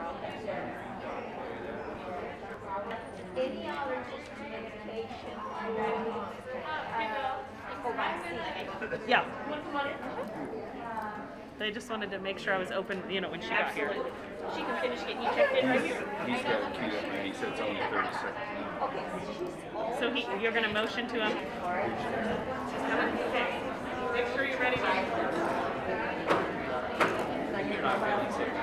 Any allergies to medication for vaccine? Yeah. They just wanted to make sure I was open, you know, when she got here. She can finish getting you checked in right here. He's got it queued up and he said it's only 30 seconds. Okay. So you're going to motion to him? Okay. Make sure you're ready. You're not feeling sick.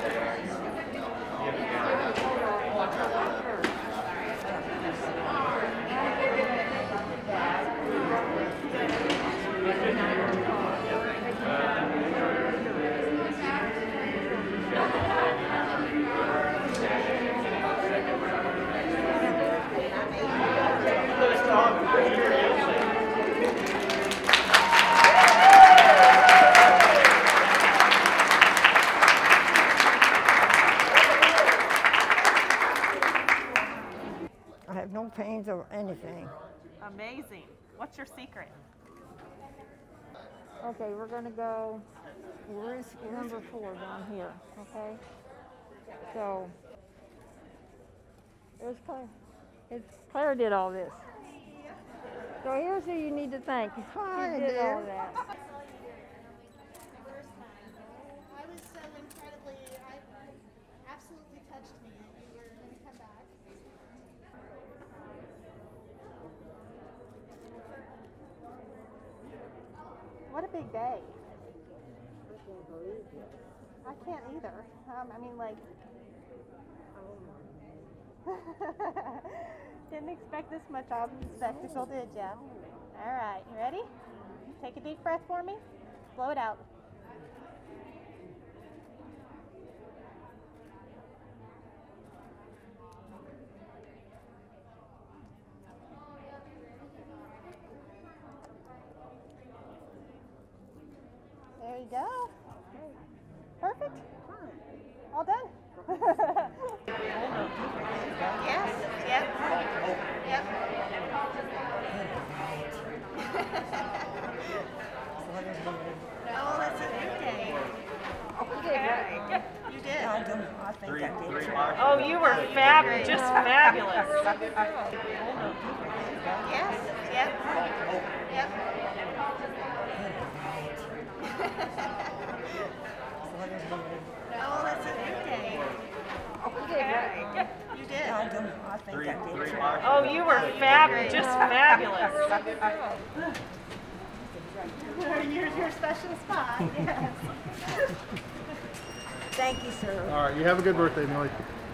I have no pains or anything. Amazing. What's your secret? Okay, we're gonna go, where's number 4 down here, okay? So, there's Claire. Claire did all this. So here's who you need to thank. She did all that. I was so incredibly, absolutely touched me that you were going to come back. What a big day. I can't either. I mean, like, didn't expect this much of a spectacle, did ya? All right, you ready? Take a deep breath for me. Blow it out. There you go. Perfect. All done. Yes. Yep. Yep. Oh, that's a good day. Okay. You did. I think I did. Oh, you were fabulous. Just fabulous. Yes. Yep. Yep. Oh, that's a good day. Okay. You did. I think I did. Oh, you were fabulous. Just fabulous. Your special spot. Yes. Thank you, sir. All right, you have a good birthday, Millie.